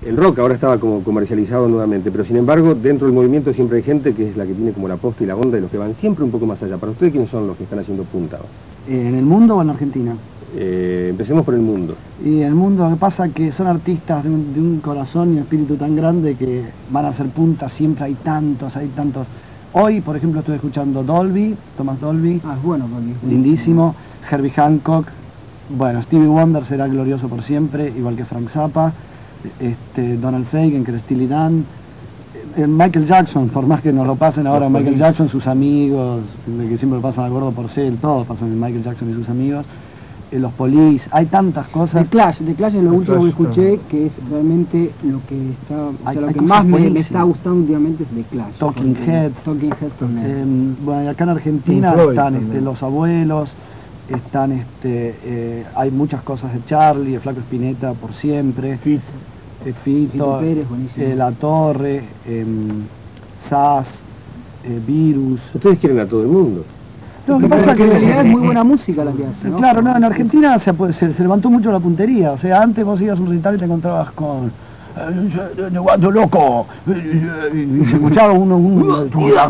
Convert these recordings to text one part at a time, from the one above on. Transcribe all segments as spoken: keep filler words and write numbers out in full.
el rock ahora estaba como comercializado nuevamente, pero sin embargo dentro del movimiento siempre hay gente que es la que tiene como la posta y la onda y los que van siempre un poco más allá. Para ustedes, ¿quiénes son los que están haciendo punta? Eh, ¿En el mundo o en Argentina? Eh, empecemos por el mundo. Y en el mundo lo que pasa es que son artistas de un, de un corazón y un espíritu tan grande que van a hacer punta, siempre hay tantos, hay tantos. Hoy, por ejemplo, estoy escuchando Dolby, Thomas Dolby. Ah, es bueno, Dolby. Lindísimo. Herbie Hancock. Bueno, Stevie Wonder será glorioso por siempre, igual que Frank Zappa. Este, Donald Fagen, que era Steely Dan. Eh, Michael Jackson, por más que nos lo pasen ahora, Michael Jackson, sus amigos, que siempre lo pasan al gordo Porcel, todos pasan en Michael Jackson y sus amigos. Los Police, hay tantas cosas. The Clash, The Clash es lo The último Clash, que escuché, no. que es realmente lo que está, o sea, Hay- lo hay que cosas más me, me buenísimas. está gustando últimamente es The Clash. Talking Porque- Heads. Talking Heads también. Eh, bueno, y acá en Argentina Pink Floyd están también. este, Los Abuelos, están este, eh, hay muchas cosas de Charlie, de Flaco Espineta por siempre, Fito. eh, Fito, Fito Pérez, buenísimo. eh, La Torre, eh, Sass, eh, Virus. Ustedes quieren a todo el mundo. Lo que Lo que pasa pasa es que en que realidad es muy buena música la que hace, ¿no? Claro, no, en Argentina se, se, se levantó mucho la puntería, o sea, antes vos ibas a un recital y te encontrabas con Guando loco, y se escuchaba uno, un,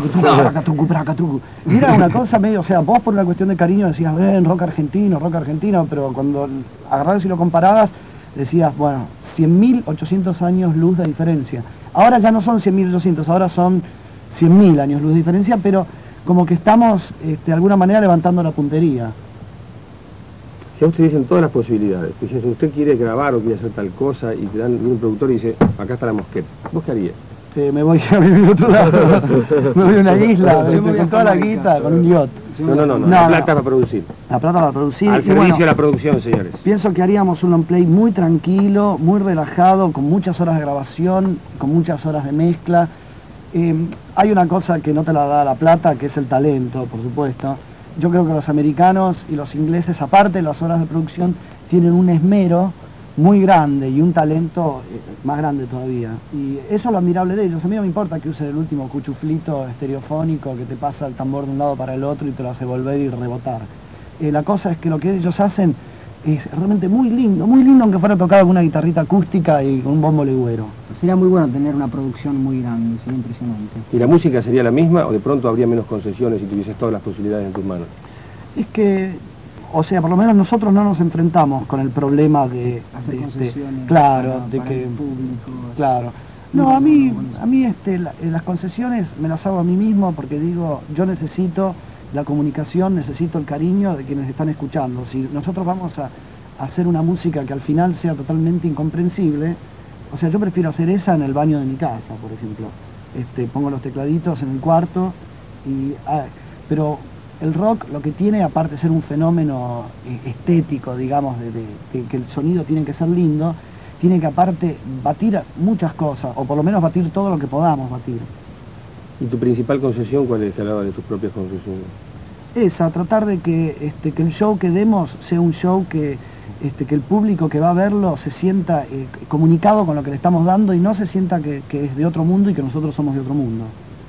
y era una cosa medio, o sea, vos por una cuestión de cariño decías, ven, rock argentino, rock argentino, pero cuando agarrabas y lo comparabas, decías, bueno, cien mil ochocientos años luz de diferencia. Ahora ya no son cien mil ochocientos, ahora son cien mil años luz de diferencia, pero como que estamos, este, de alguna manera, levantando la puntería. Si a usted dicen todas las posibilidades, fíjense, usted quiere grabar o quiere hacer tal cosa y te dan un productor y dice, acá está la mosqueta, ¿vos qué harías? Eh, me voy a vivir a otro lado, me voy a una isla, Yo me este, voy a con toda la Jamaica. guita, con un yacht. No, no, no, no, No, la no. plata para producir. La plata para producir. Al y servicio bueno, de la producción, señores. pienso que haríamos un long play muy tranquilo, muy relajado, con muchas horas de grabación, con muchas horas de mezcla. Eh, hay una cosa que no te la da la plata, que es el talento, por supuesto. Yo creo que los americanos y los ingleses, aparte de las horas de producción, tienen un esmero muy grande y un talento eh, más grande todavía. Y eso es lo admirable de ellos. A mí no me importa que usen el último cuchuflito estereofónico que te pasa el tambor de un lado para el otro y te lo hace volver y rebotar. Eh, la cosa es que lo que ellos hacen es realmente muy lindo, muy lindo aunque fuera tocado con una guitarrita acústica y con un bombo legüero. Sería muy bueno tener una producción muy grande, sería impresionante. ¿Y la música sería la misma o de pronto habría menos concesiones si tuvieses todas las posibilidades en tus manos? Es que, o sea, por lo menos nosotros no nos enfrentamos con el problema de... Hacer de este, concesiones claro, para, de para que... el público. Claro. No, a mí, a mí este, la- eh, las concesiones me las hago a mí mismo porque digo, yo necesito la comunicación, necesito el cariño de quienes están escuchando. Si nosotros vamos a, a hacer una música que al final sea totalmente incomprensible, o sea, yo prefiero hacer esa en el baño de mi casa, por ejemplo. Este, pongo los tecladitos en el cuarto, y, ah, pero el rock lo que tiene, aparte de ser un fenómeno eh, estético, digamos, de, de- de que el sonido tiene que ser lindo, tiene que aparte batir muchas cosas, o por lo menos batir todo lo que podamos batir. ¿Y tu principal concesión cuál es, que hablaba de tus propias concesiones? Esa, tratar de que, este, que el show que demos sea un show que, este, que el público que va a verlo se sienta eh, comunicado con lo que le estamos dando y no se sienta que, que es de otro mundo y que nosotros somos de otro mundo.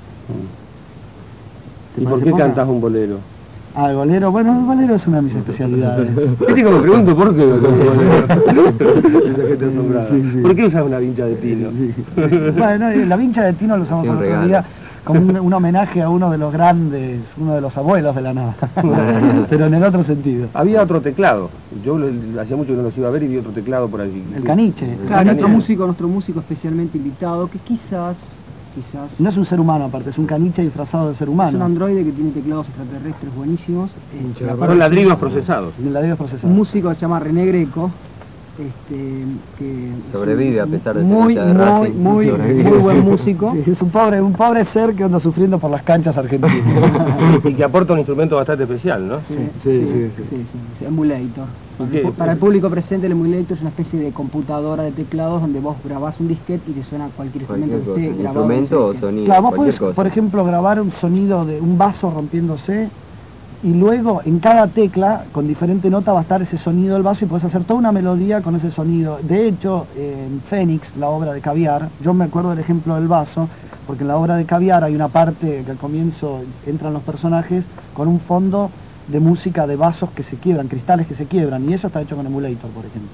¿Te ¿Y por parece qué poca? cantás un bolero? Ah, el bolero, bueno, el bolero es una de mis especialidades. Yo digo, me pregunto por qué cantás un bolero. Esa gente asombrada. Sí, sí. ¿Por qué usas una vincha de pino? Bueno, eh, la vincha de Tino lo usamos Sí, el un otro regalo. día como un, un homenaje a uno de los grandes, uno de los abuelos de la nada, pero en el otro sentido. Había otro teclado. Yo lo- hacía mucho que no los iba a ver y vi otro teclado por allí. El caniche. Claro, nuestro Caniche. músico, nuestro músico especialmente invitado, que quizás, quizás... No es un ser humano aparte, es un caniche disfrazado de ser Es un humano. androide que tiene teclados extraterrestres buenísimos. eh, y aparte Son ladrillos procesados. El ladrillo procesado. un músico que se llama René Greco, este, que es Sobrevive un- a pesar de ser muy, hincha de muy, Racing. muy, Sobrevive. muy buen músico. Sí, es un pobre, un pobre ser que anda sufriendo por las canchas argentinas. Y que aporta un instrumento bastante especial, ¿no? Sí, sí, sí, sí, sí, sí, sí, emulator. Para, ¿Y el qué? pu- para el público presente, el emulator es una especie de computadora de teclados donde vos grabás un disquete y te suena cualquier instrumento Cualquier que cosa, esté grabado. en ese instrumento o disquete. sonido, Claro, vos cualquier podés, cosa. por ejemplo, grabar un sonido de un vaso rompiéndose y luego en cada tecla, con diferente nota, va a estar ese sonido del vaso y podés hacer toda una melodía con ese sonido. De hecho, en Fénix, la obra de Caviar, yo me acuerdo del ejemplo del vaso, porque en la obra de Caviar hay una parte que al comienzo entran los personajes con un fondo de música de vasos que se quiebran, cristales que se quiebran, y eso está hecho con emulator, por ejemplo.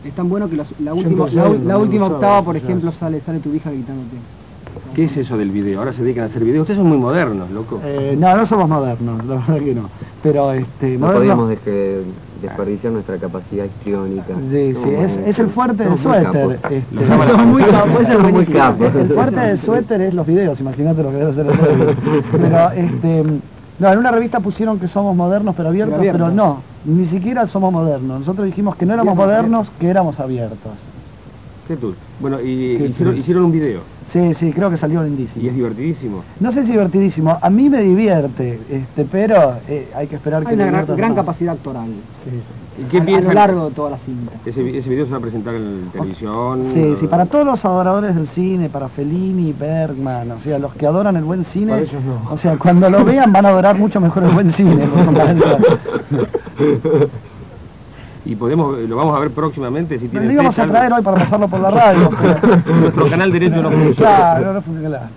Es tan bueno que los- la última, Siempre la, soy, la no última lo octava, sabes, por ya. ejemplo, sale, sale tu hija gritándote. ¿Qué es eso del video? Ahora se dedican a hacer videos. Ustedes son muy modernos, loco. Eh, no, no somos modernos, la verdad que no. Pero este, No modernos- podíamos de que desperdiciar nuestra capacidad histriónica. Sí, sí, es, es el fuerte del Somos muy suéter. capos. este. Somos muy capos, eso es Somos muy buenísimo. capos. El fuerte del suéter es los videos, imagínate lo que debe ser el video. Pero este, no, en una revista pusieron que somos modernos pero abiertos, Pero pero, abiertos. no, ni siquiera somos modernos. Nosotros dijimos que no éramos Éramos modernos, que éramos abiertos. ¿Qué tú? Bueno, y ¿Qué hicieron, tú? hicieron un video. Sí, sí, creo que salió Y lindísimo. es divertidísimo. No sé si divertidísimo, a mí me divierte, este, pero eh, hay que esperar que Hay una le gran, divierta gran más. capacidad actoral. Sí, sí. ¿Y qué a, a piensan? lo largo de toda la cinta. Ese, ese video se va a presentar en televisión. Sí, o- sí, para todos los adoradores del cine, para Fellini, Bergman, o sea, los que adoran el buen cine, Para ellos no. o sea, cuando lo vean van a adorar mucho mejor el buen cine. por comparación. Y podemos, lo vamos a ver próximamente si tiene Lo íbamos a fecha. traer hoy para pasarlo por la radio, pero... Nuestro canal derecho no funciona. Claro, no funciona.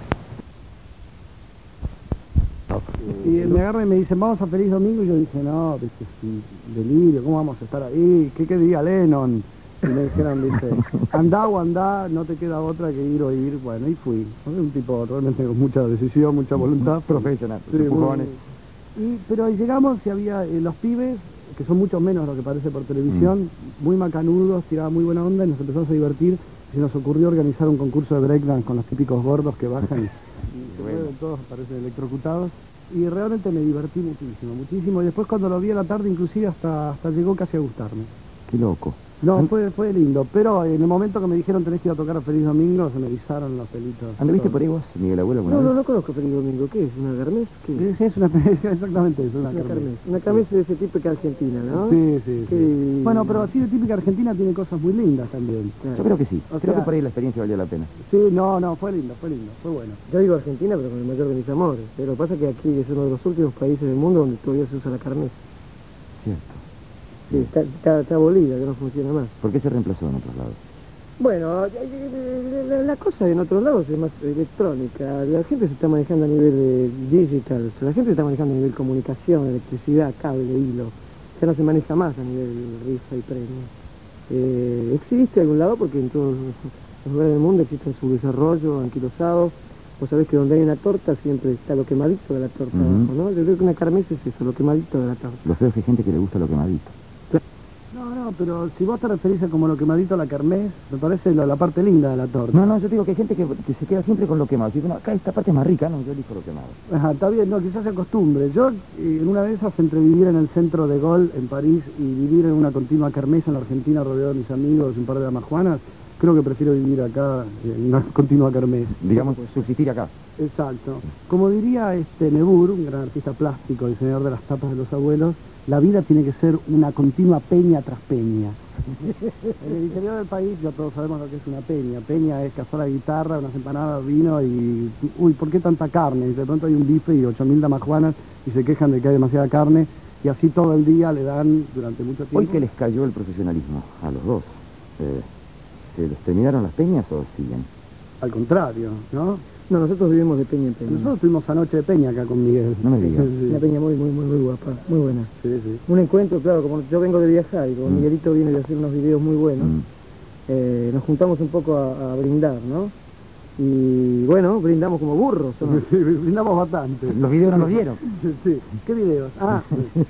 Y me agarra y me dice, vamos a Feliz Domingo, y yo dije, no, viste, es un delirio, ¿cómo vamos a estar ahí? ¿Qué, qué diría Lennon? Y me dijeron, viste, andá o andá, no te queda otra que ir o ir. Bueno, y fui. Soy un tipo realmente con mucha decisión, mucha voluntad. Profesional, Sí, muy- empujones. y, pero ahí llegamos y había eh, los pibes, que son mucho menos lo que parece por televisión, muy macanudos, tiraban muy buena onda y nos empezamos a divertir. Y se nos ocurrió organizar un concurso de breakdance con los típicos gordos que bajan y se mueven todos, parecen electrocutados. Y realmente me divertí muchísimo, muchísimo. Y después cuando lo vi a la tarde, inclusive hasta, hasta llegó casi a gustarme. Qué loco. No, fue, fue lindo, pero en el momento que me dijeron tenés que ir a tocar a Feliz Domingo, se me erizaron los pelitos. ¿Anduviste por ahí vos, Miguel Abuelo, alguna No, no, vez? no conozco Feliz Domingo. ¿Qué es? ¿Una kermés? ¿Qué es? Sí, sí, es una, exactamente eso, una Una kermés. kermés. Una kermés de ese típica argentina, ¿no? Sí, sí, sí. Que- Bueno, pero así de típica argentina tiene cosas muy lindas también. Claro. Yo creo que sí. O creo sea- que por ahí la experiencia valió la pena. Sí, no, no, fue lindo, fue lindo, fue bueno. Yo digo Argentina, pero con el mayor de mis amores. Pero lo que pasa es que aquí es uno de los últimos países del mundo donde todavía se usa la kermés. Cierto. Sí, está, está, está abolida, que no funciona más. ¿Por qué se reemplazó en otros lados? Bueno, eh, eh, la, la cosa en otros lados es más electrónica. La gente se está manejando a nivel de digital, la gente se está manejando a nivel comunicación, electricidad, cable, hilo. Ya no se maneja más a nivel rifa y premio. Eh, existe algún lado porque en todos los lugares del mundo existe su desarrollo anquilosados. Vos sabés que donde hay una torta siempre está lo quemadito de la torta Ujú. abajo, ¿no? Yo creo que una kermés es eso, lo quemadito de la torta. Lo feo es que hay gente que le gusta lo quemadito. No, no, pero si vos te referís a como lo quemadito a la kermés, me parece lo- la parte linda de la torta. No, no, yo te digo que hay gente que, que se queda siempre con lo quemado. Si bueno, acá esta parte es más rica, no, yo elijo lo quemado. Ajá, está bien, no, quizás se acostumbre. Yo, eh, en una de esas, entre vivir en el centro de Gol, en París, y vivir en una continua kermés en la Argentina, rodeado de mis amigos, un par de damajuanas, creo que prefiero vivir acá en una continua kermés. Digamos, subsistir acá. Exacto. Como diría este Nebur, un gran artista plástico, diseñador de las tapas de los abuelos, la vida tiene que ser una continua peña tras peña. En el interior del país ya todos sabemos lo que es una peña. Peña es cazar la guitarra, unas empanadas, vino y... Uy, ¿por qué tanta carne? Y de pronto hay un bife y ocho mil damajuanas y se quejan de que hay demasiada carne y así todo el día le dan durante mucho tiempo. Hoy que les cayó el profesionalismo a los dos, eh, ¿se les terminaron las peñas o siguen? Al contrario, ¿no? No, nosotros vivimos de peña en peña. Nosotros tuvimos anoche de peña acá con Miguel. No me digas. Sí, Una peña muy, muy, muy, muy guapa, muy buena. sí, sí. Un encuentro, claro, como yo vengo de viajar y como Mm. Miguelito viene de hacer unos videos muy buenos, Mm. eh, nos juntamos un poco a, a brindar, ¿no? Y bueno, brindamos como burros, ¿no? Sí, brindamos bastante. Los videos no los vieron. Sí. ¿Qué videos? Ah,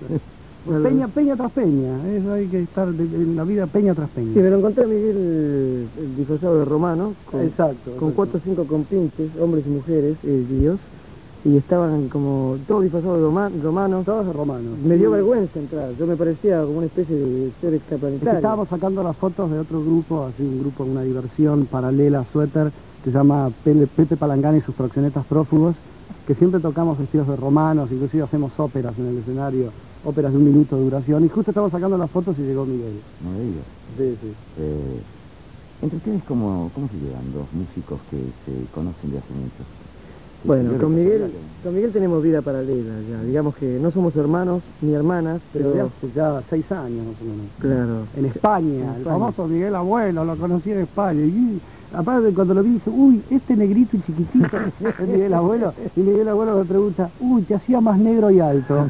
peña, peña tras peña. Eso hay que estar de- en la vida peña tras peña. Sí, me lo encontré a Miguel eh, el disfrazado de romano, con, Exacto. con cuatro o cinco compinches, hombres y mujeres, eh, dios, y estaban como todos disfrazados de roma- romanos. Todos de romanos. Me dio vergüenza entrar, yo me parecía como una especie de ser Es que extraplanetario. estábamos sacando las fotos de otro grupo, así un grupo, una diversión paralela a Suéter, que se llama Pele- Pepe Palangana y sus proxenetas prófugos, que siempre tocamos vestidos de romanos, inclusive hacemos óperas en el escenario, óperas de un minuto de duración, y justo estamos sacando las fotos y llegó Miguel. No me digas. Sí, sí. Eh, entre ustedes, ¿cómo, ¿cómo se llevan dos músicos que se conocen de hace mucho? Bueno, Yo con creo Miguel, que- con Miguel tenemos vida paralela ya, digamos que no somos hermanos ni hermanas, Pero pero de hace ya seis años más o menos. claro. En España, En el España. famoso Miguel Abuelo, lo conocí en España. Y Aparte, cuando lo vi, dije, uy, este negrito y chiquitito, es Miguel Abuelo, y Miguel Abuelo me pregunta, uy, te hacía más negro y alto.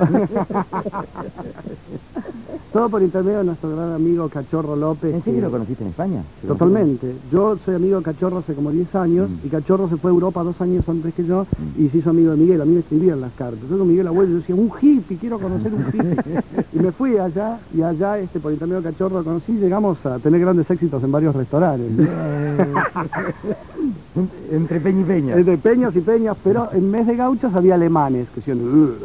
Todo por intermedio de nuestro gran amigo Cachorro López. ¿En serio que... lo conociste en España? Totalmente. Yo soy amigo de Cachorro hace como diez años, mm. y Cachorro se fue a Europa dos años antes que yo, mm. y se hizo amigo de Miguel. A mí me escribían las cartas. Yo con Miguel Abuelo yo decía, un hippie, quiero conocer un hippie. Y me fui allá, y allá este, por intermedio de Cachorro lo conocí, llegamos a tener grandes éxitos en varios restaurantes. Entre peña y peña. Entre peñas y peñas, pero en vez de gauchos había alemanes que decían...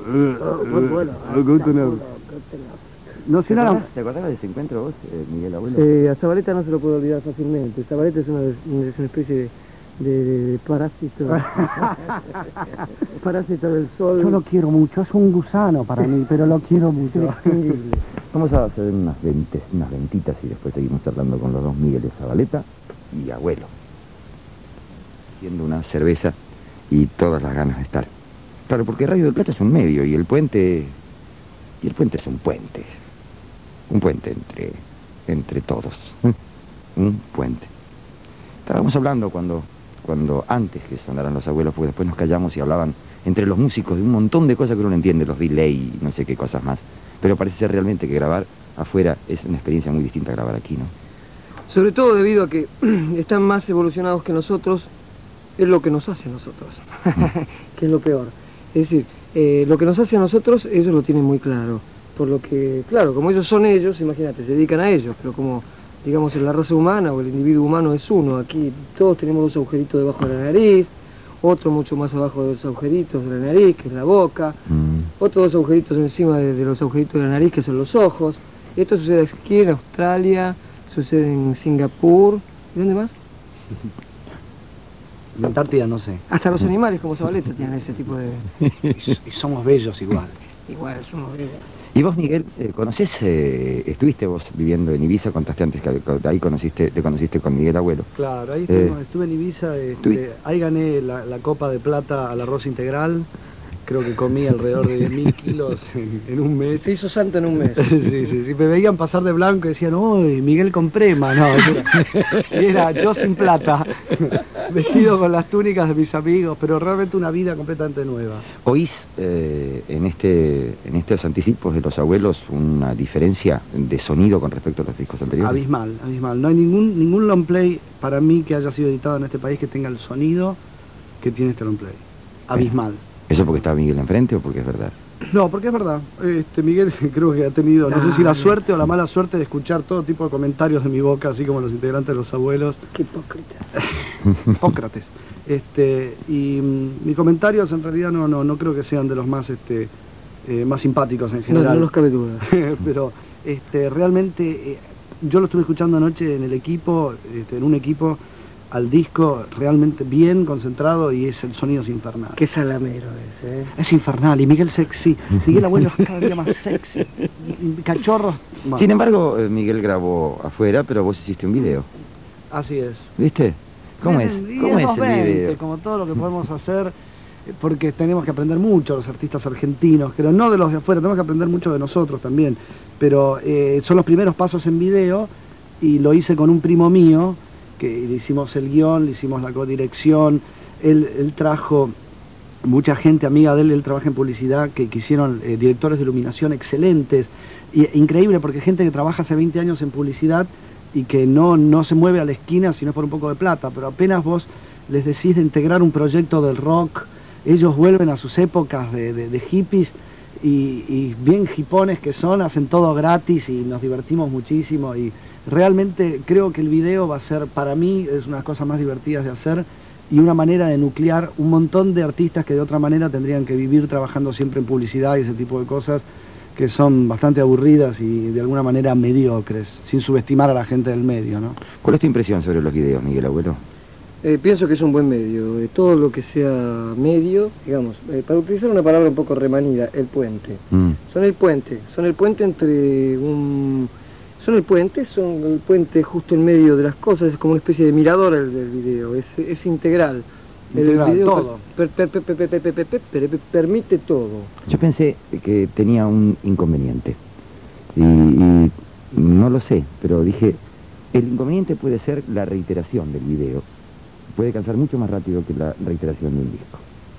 No, si ¿Te, no, acordás, ¿Te acordás de ese encuentro vos, eh, Miguel Abuelo? Sí, a Zabaleta no se lo puedo olvidar fácilmente. Zabaleta es una, es una especie de, de, de, de parásito. Parásito del sol. Yo lo quiero mucho, es un gusano para mí, pero lo quiero mucho. Vamos a hacer unas, ventes, unas ventitas y después seguimos hablando con los dos Migueles, Zabaleta y Abuelo. Haciendo una cerveza y todas las ganas de estar. Claro, porque Radio del Plata es un medio y el puente... Y el puente es un puente. Un puente entre, entre todos. Un puente. Estábamos hablando cuando, cuando antes que sonaran los abuelos, porque después nos callamos y hablaban entre los músicos de un montón de cosas que uno no entiende, los delay y no sé qué cosas más. Pero parece ser realmente que grabar afuera es una experiencia muy distinta a grabar aquí, ¿no? Sobre todo debido a que están más evolucionados que nosotros, es lo que nos hace a nosotros, que es lo peor. Es decir, eh, lo que nos hace a nosotros, ellos lo tienen muy claro. Por lo que, claro, como ellos son ellos, imagínate, se dedican a ellos, pero como, digamos, en la raza humana o el individuo humano es uno, aquí todos tenemos dos agujeritos debajo de la nariz, otro mucho más abajo de los agujeritos de la nariz, que es la boca, mm. otros dos agujeritos encima de, de los agujeritos de la nariz, que son los ojos. Esto sucede aquí en Australia, sucede en Singapur, ¿y dónde más? En Antártida no sé. Hasta los animales como Zabaleta tienen ese tipo de... y, y somos bellos igual. Igual, somos bellos. Y vos, Miguel, eh, ¿conocés, eh, estuviste vos viviendo en Ibiza, contaste antes que ahí conociste, te conociste con Miguel Abuelo? Claro, ahí eh, estuve, estuve en Ibiza, este, ahí gané la, la Copa de Plata al arroz integral, creo que comí alrededor de diez mil kilos en, en un mes. Se hizo santo en un mes. sí, sí, sí, me veían pasar de blanco y decían, uy, Miguel con prema, no, era, era yo sin plata, vestido con las túnicas de mis amigos, pero realmente una vida completamente nueva. ¿Oís eh, en, este, en estos anticipos de los abuelos una diferencia de sonido con respecto a los discos anteriores? Abismal, abismal. No hay ningún, ningún long play para mí que haya sido editado en este país que tenga el sonido que tiene este long play. Abismal. Eh. ¿Eso porque está Miguel enfrente o porque es verdad? No, porque es verdad. Este, Miguel creo que ha tenido, no, no sé si la suerte o la mala suerte de escuchar todo tipo de comentarios de mi boca, así como los integrantes de los abuelos. Qué hipócrita. Hipócrates. Este, y mm, mis comentarios en realidad no, no, no creo que sean de los más, este, eh, más simpáticos en general. No, no nos cabe duda. Pero este, realmente eh, yo lo estuve escuchando anoche en el equipo, este, en un equipo, al disco realmente bien concentrado y es el sonido es infernal. Qué salamero es, ¿eh? Es infernal y Miguel sexy. Miguel Abuelo es cada día más sexy. Cachorros. Bueno. Sin embargo, Miguel grabó afuera, pero vos hiciste un video. Así es. ¿Viste? ¿Cómo es? ¿Cómo es el video? Como todo lo que podemos hacer, porque tenemos que aprender mucho los artistas argentinos, pero no de los de afuera, tenemos que aprender mucho de nosotros también. Pero eh, son los primeros pasos en video y lo hice con un primo mío, que le hicimos el guión, le hicimos la codirección, él, él trajo mucha gente amiga de él, él trabaja en publicidad, que quisieron eh, directores de iluminación excelentes, y, increíble porque gente que trabaja hace veinte años en publicidad y que no, no se mueve a la esquina si no es por un poco de plata, pero apenas vos les decís de integrar un proyecto del rock, ellos vuelven a sus épocas de, de, de hippies y, y bien hipones que son, hacen todo gratis y nos divertimos muchísimo y realmente creo que el video va a ser, para mí, es una de las cosas más divertidas de hacer y una manera de nuclear un montón de artistas que de otra manera tendrían que vivir trabajando siempre en publicidad y ese tipo de cosas que son bastante aburridas y de alguna manera mediocres, sin subestimar a la gente del medio, ¿no? ¿Cuál es tu impresión sobre los videos, Miguel Abuelo? Eh, pienso que es un buen medio, eh, todo lo que sea medio, digamos, eh, para utilizar una palabra un poco remanida, el puente. Mm. Son el puente, son el puente entre un... Son el puente, son el puente justo en medio de las cosas, es como una especie de mirador el del video, es, es integral. Integral, el video todo. Per, per, per, per, per, per, per, per, per, per, permite todo. Yo pensé que tenía un inconveniente, y, y no lo sé, pero dije, el inconveniente puede ser la reiteración del video, puede cansar mucho más rápido que la reiteración de un disco.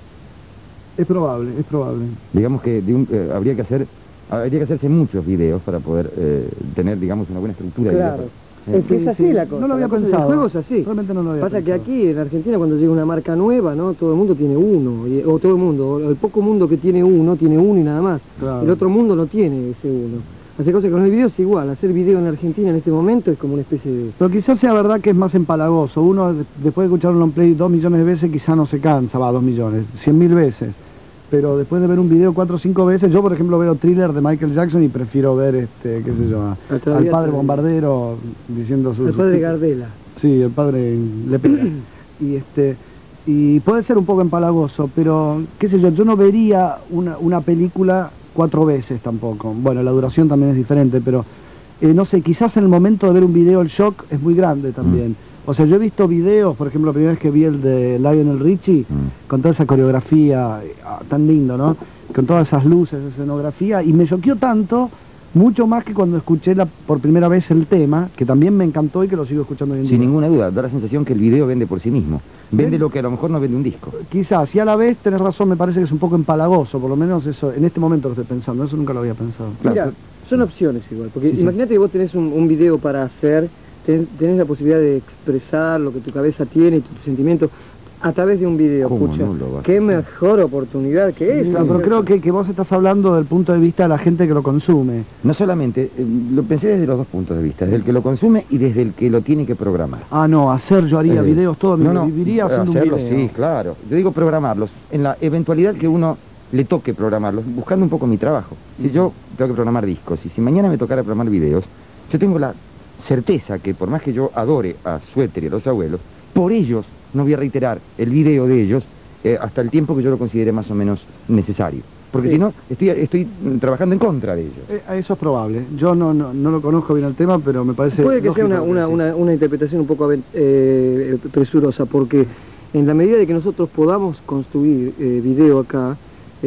Es probable, es probable. Digamos que de un, eh, habría que hacer, habría que hacerse muchos videos para poder eh, tener, digamos, una buena estructura. de Claro. video. Es que es Sí, así sí. la cosa. No lo había la cosa del pensado. juego es así. Realmente no lo había Pasa que pensado. aquí en Argentina cuando llega una marca nueva, ¿no? Todo el mundo tiene uno, y- o todo el mundo, o el poco mundo que tiene uno, tiene uno y nada más. Claro. El otro mundo no tiene ese uno. Hace cosas que con el video es igual, hacer video en Argentina en este momento es como una especie de... Pero quizás sea verdad que es más empalagoso. Uno, de- después de escuchar un long play dos millones de veces, quizás no se cansa, va, dos millones, cien mil veces. Pero después de ver un video cuatro o cinco veces, yo por ejemplo veo Thriller de Michael Jackson y prefiero ver, este, qué sé yo, a- Al al Traviata padre de- bombardero diciendo sus... El padre Gardela. Sí, el padre le pega. y este y puede ser un poco empalagoso, pero qué sé yo, yo no vería una, una película cuatro veces tampoco. Bueno, la duración también es diferente, pero eh, no sé, quizás en el momento de ver un video el shock es muy grande también. Mm. O sea, yo he visto videos, por ejemplo, la primera vez que vi el de Lionel Richie, Mm. con toda esa coreografía, eh, ah, tan lindo, ¿no? Con todas esas luces, escenografía, y me choqueó tanto, mucho más que cuando escuché la, por primera vez el tema, que también me encantó y que lo sigo escuchando hoy en Sin día. ninguna duda, da la sensación que el video vende por sí mismo. Vende Ven- lo que a lo mejor no vende un disco. Quizás, y a la vez tenés razón, me parece que es un poco empalagoso, por lo menos eso, en este momento lo estoy pensando, eso nunca lo había pensado. Claro, Mira, pero- son opciones igual, porque Sí, sí. imagínate que vos tenés un, un video para hacer, ten- tenés la posibilidad de expresar lo que tu cabeza tiene y tus sentimientos a través de un video. ¿Cómo Pucha, no lo vas a qué hacer? mejor oportunidad que esa. Claro, pero creo que, que vos estás hablando del punto de vista de la gente que lo consume. No solamente, eh, lo pensé desde los dos puntos de vista, desde el que lo consume y desde el que lo tiene que programar. Ah, no, hacer yo haría Eh, videos todo, no, no, viviría haciendo hacerlos, un video. sí, claro. Yo digo programarlos, en la eventualidad que uno le toque programarlos, buscando un poco mi trabajo. Si yo tengo que programar discos y si mañana me tocara programar videos, yo tengo la certeza que por más que yo adore a Suéter y a los abuelos, por ellos no voy a reiterar el video de ellos eh, hasta el tiempo que yo lo considere más o menos necesario. Porque Sí. si no, estoy, estoy mm, trabajando en contra de ellos. Eh, eso es probable. Yo no, no, no lo conozco bien el tema, pero me parece... Puede que sea lógico una, lo que una, decís. una, una interpretación un poco aven- eh, presurosa, porque en la medida de que nosotros podamos construir eh, video acá,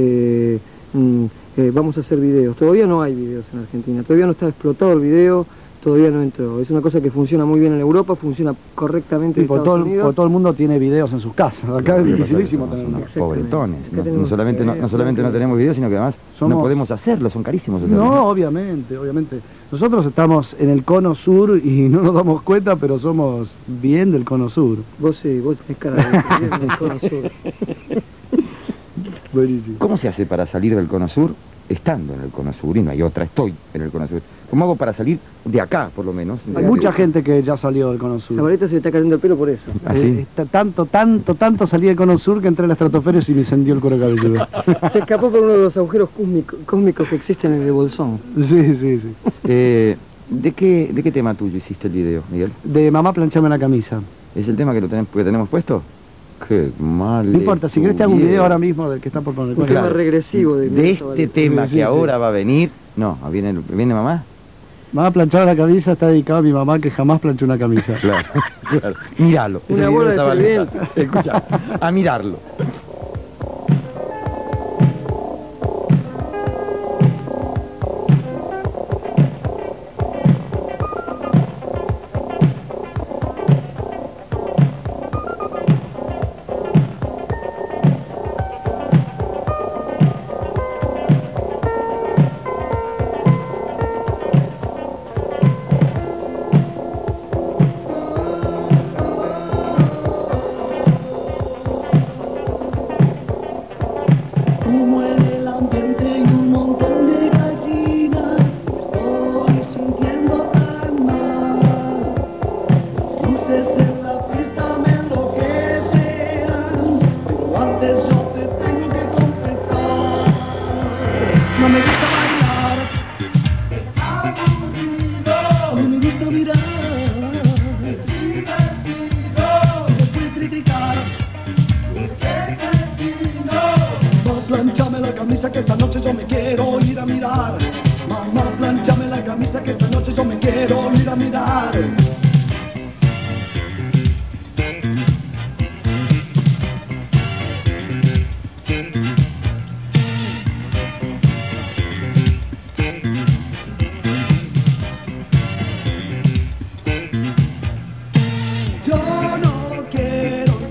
eh, mm, eh, vamos a hacer videos. Todavía no hay videos en Argentina, todavía no está explotado el video, todavía no entró. Es una cosa que funciona muy bien en Europa, funciona correctamente Sí, en porque Estados todo, el- Unidos. porque todo el mundo tiene videos en sus casas. Acá es Lo que pasa dificilísimo es que tener somos uno. unos pobretones. Acá No, tenemos- no solamente, no, no solamente no tenemos videos, sino que además Somos- no podemos hacerlos, son carísimos hacerlos. No, obviamente, obviamente. Nosotros estamos en el cono sur y no nos damos cuenta, pero somos bien del cono sur. Vos sí, vos tenés cara de bien del cono sur. Buenísimo. ¿Cómo se hace para salir del cono sur estando en el cono sur? Y no hay otra, estoy en el cono sur. ¿Cómo hago para salir de acá, por lo menos? Hay De- mucha de- gente que ya salió del cono sur. Zabaleta se le está cayendo el pelo por eso. ¿Ah, sí? Eh, está tanto, tanto, tanto salí del cono sur que entré a la estratosfera y se me encendió el cuero cabelludo. Se escapó por uno de los agujeros cósmico- cósmicos que existen en el bolsón. Sí, sí, sí. Eh, ¿de, qué, ¿De qué tema tuyo hiciste el video, Miguel? De mamá planchame la camisa. ¿Es el tema que, lo tenemos, que tenemos puesto? Qué mal. No importa, si querés te hago un video ahora mismo del que está por poner. Un tema regresivo de, De Zabaleta. este tema Sí, sí, que sí. ahora va a venir... No, ¿viene, el- ¿viene mamá? Mamá planchaba la camisa está dedicado a mi mamá que jamás planchó una camisa. Claro, claro. Míralo. Una ese video bola de Zabaleta. serpiente. Escucha, a mirarlo. Como en el ambiente hay un montón de gallinas, me estoy sintiendo tan mal. Las luces en la pista me enloquecerán, pero antes yo te tengo que confesar. No me gusta bailar, es aburrido. A mí me gusta mirar, es divertido. Y después criticar. Mamá, planchame la camisa que esta noche yo me quiero ir a mirar. Mamá, planchame la camisa que esta noche yo me quiero ir a mirar. Yo no quiero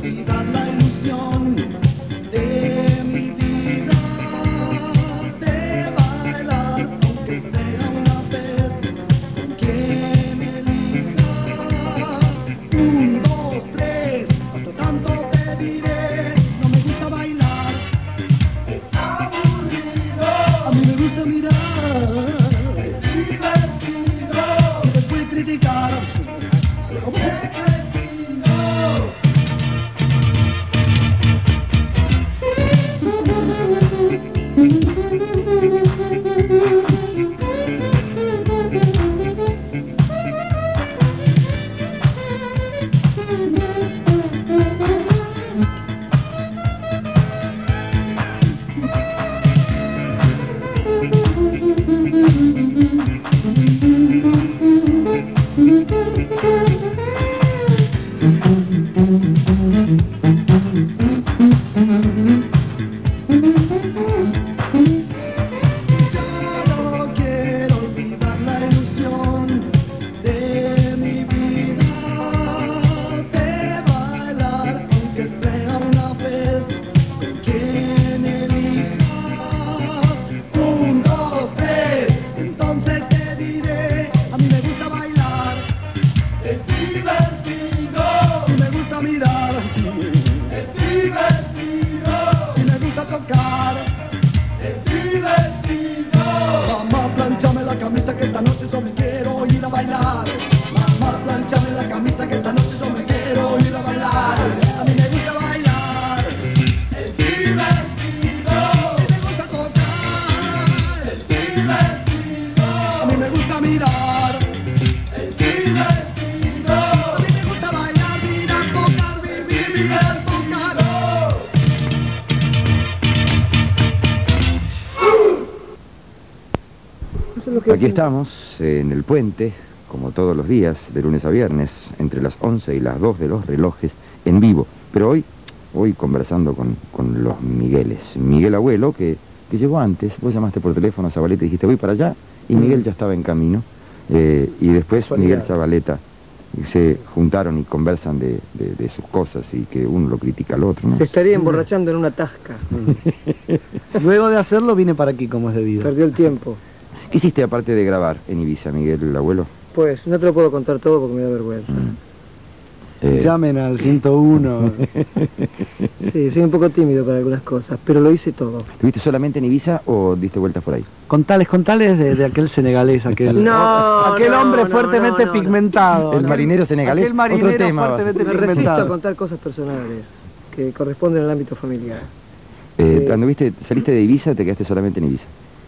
gusta mirar, es divertido. Y me gusta tocar, es divertido. Mamá, planchame la camisa que esta noche yo me quiero ir a bailar. Mamá, planchame la camisa que esta noche yo me quiero ir a bailar. A mí me gusta bailar, es divertido. Y me gusta tocar, es divertido. A mí me gusta mirar, es divertido. A mí me gusta bailar, mirar, tocar, vivir, mirar, tocar. Oh. Aquí estamos, en el puente, como todos los días, de lunes a viernes, entre las once y las dos de los relojes, en vivo. Pero hoy, hoy conversando con, con los Migueles. Miguel Abuelo, que, que llegó antes, vos llamaste por teléfono a Zabaleta y dijiste, voy para allá, y Miguel ya estaba en camino. Eh, y después Casualidad. Miguel Zabaleta se juntaron y conversan de, de, de sus cosas y que uno lo critica al otro, ¿no? Se estaría emborrachando en una tasca. Luego de hacerlo vine para aquí como es debido. Perdió el tiempo. ¿Qué hiciste aparte de grabar en Ibiza, Miguel el Abuelo? Pues no te lo puedo contar todo porque me da vergüenza. Eh, Llamen al ciento uno. Sí, soy un poco tímido para algunas cosas, pero lo hice todo. ¿Estuviste solamente en Ibiza o diste vueltas por ahí? Contales, contales de, de aquel senegalés, aquel, No, aquel no, hombre no, fuertemente no, no, no. pigmentado. El aquel- marinero senegalés, Aquel marinero otro tema. fuertemente Me resisto a pigmentado. contar cosas personales que corresponden al ámbito familiar. Eh, Eh, anduviste, saliste de Ibiza, te quedaste solamente en Ibiza.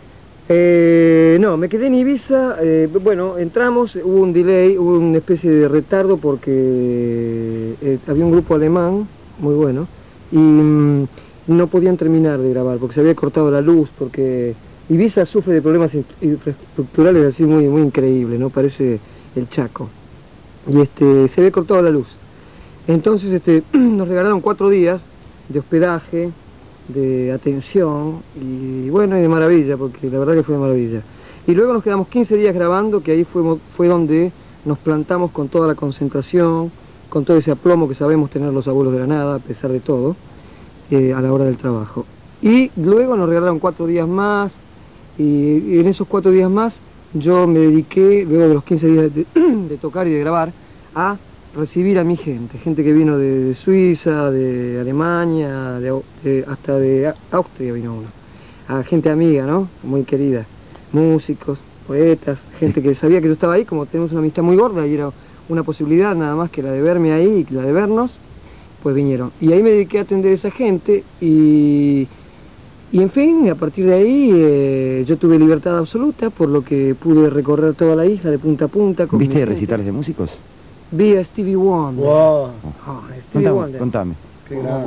Eh, no, me quedé en Ibiza, eh, bueno, entramos, hubo un delay, hubo una especie de retardo porque eh, había un grupo alemán muy bueno y mm, no podían terminar de grabar porque se había cortado la luz, porque Ibiza sufre de problemas in- infraestructurales así muy, muy increíbles, ¿no? Parece el Chaco. Y este, se había cortado la luz. Entonces este, nos regalaron cuatro días de hospedaje, de atención y bueno, y de maravilla, porque la verdad que fue de maravilla. Y luego nos quedamos quince días grabando, que ahí fuimos, fue donde nos plantamos con toda la concentración, con todo ese aplomo que sabemos tener los abuelos de la nada, a pesar de todo, eh, a la hora del trabajo. Y luego nos regalaron cuatro días más, y, y en esos cuatro días más yo me dediqué, luego de los quince días de, de tocar y de grabar, a recibir a mi gente, gente que vino de, de Suiza, de Alemania, de, Au- de- hasta de A- Austria vino uno, a gente amiga, ¿no? Muy querida, músicos, poetas, gente que sabía que yo estaba ahí, como tenemos una amistad muy gorda y era una posibilidad nada más que la de verme ahí y la de vernos, pues vinieron. Y ahí me dediqué a atender a esa gente y, y en fin, a partir de ahí eh, yo tuve libertad absoluta, por lo que pude recorrer toda la isla de punta a punta. Con mi ¿Viste gente. recitales de músicos? Vi a Stevie Wonder. Wow. Ah, Stevie Contame, Wonder. contame. Qué grande.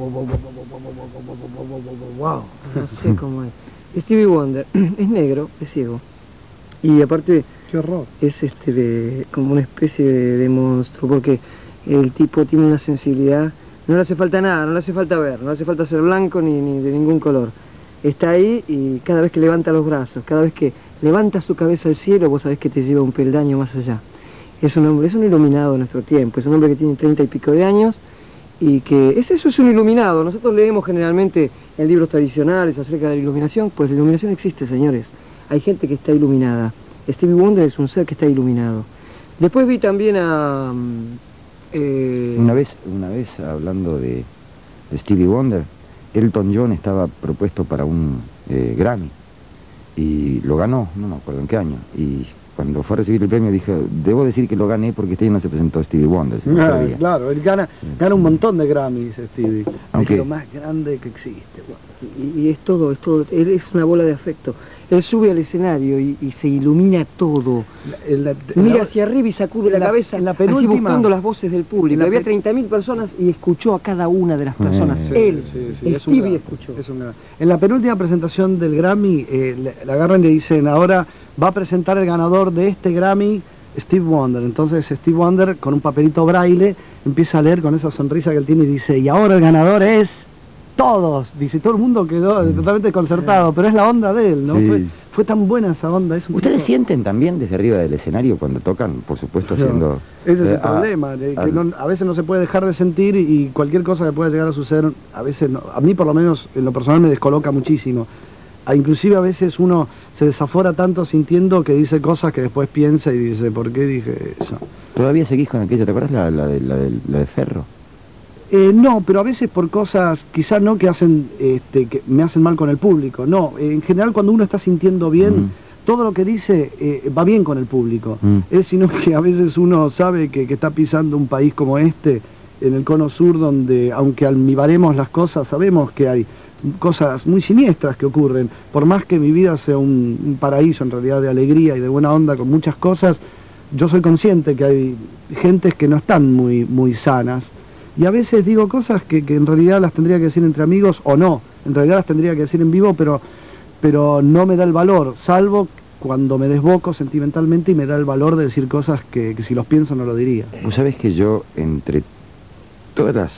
Wow, no sé cómo es. Stevie Wonder es negro, es ciego. Y aparte Qué horror. es este de, como una especie de, de monstruo, porque el tipo tiene una sensibilidad, no le hace falta nada, no le hace falta ver, no le hace falta ser blanco ni, ni de ningún color. Está ahí y cada vez que levanta los brazos, cada vez que levanta su cabeza al cielo, vos sabés que te lleva un peldaño más allá. Es un hombre, es un iluminado de nuestro tiempo, es un hombre que tiene treinta y pico de años y que es eso, es un iluminado. Nosotros leemos generalmente en libros tradicionales acerca de la iluminación, pues la iluminación existe, señores. Hay gente que está iluminada. Stevie Wonder es un ser que está iluminado. Después vi también a... mm, eh, Una vez, una vez hablando de, de Stevie Wonder, Elton John estaba propuesto para un eh, Grammy y lo ganó, no me acuerdo en qué año. Y cuando fue a recibir el premio dije, debo decir que lo gané porque este año no se presentó Stevie Wonder. si no Ah, sabía. claro, él gana, gana un montón de Grammys, Stevie. Aunque- Es lo más grande que existe. y, y es todo, es todo, él es una bola de afecto. Él sube al escenario y, y se ilumina todo. En la- en Mira la- hacia arriba y sacude la, en la- cabeza, en la así penúltima- buscando las voces del público. en la Había pe- treinta mil personas y escuchó a cada una de las personas. Sí, Él, Sí, sí, es un Stevie gran- escuchó. es un gran- En la penúltima presentación del Grammy, eh, le, le agarran y le dicen, ahora va a presentar el ganador de este Grammy, Steve Wonder. Entonces Steve Wonder, con un papelito braille, empieza a leer con esa sonrisa que él tiene y dice, y ahora el ganador es... Todos, dice, todo el mundo quedó totalmente desconcertado, pero es la onda de él, ¿no? Sí. Fue, fue tan buena esa onda. Es un ¿Ustedes tipo- sienten también desde arriba del escenario cuando tocan, por supuesto, No, haciendo... ese es eh, el a- problema, de que al- no- a veces no se puede dejar de sentir y cualquier cosa que pueda llegar a suceder, a veces, no- a mí por lo menos en lo personal me descoloca muchísimo. A- inclusive a veces uno se desafora tanto sintiendo que dice cosas que después piensa y dice, ¿por qué dije eso? ¿Todavía seguís con aquella, te acuerdas la, la, de, la, de, la de Ferro? Eh, no, pero a veces por cosas, quizás no que hacen, este, que me hacen mal con el público, no, eh, en general cuando uno está sintiendo bien, Mm. todo lo que dice eh, va bien con el público, Mm. es sino que a veces uno sabe que, que está pisando un país como este, en el cono sur, donde aunque almibaremos las cosas, sabemos que hay cosas muy siniestras que ocurren, por más que mi vida sea un, un paraíso en realidad de alegría y de buena onda con muchas cosas, yo soy consciente que hay gentes que no están muy, muy sanas. Y a veces digo cosas que, que en realidad las tendría que decir entre amigos o no, en realidad las tendría que decir en vivo, pero, pero no me da el valor, salvo cuando me desboco sentimentalmente y me da el valor de decir cosas que, que si los pienso no lo diría. Vos sabés que yo, entre todos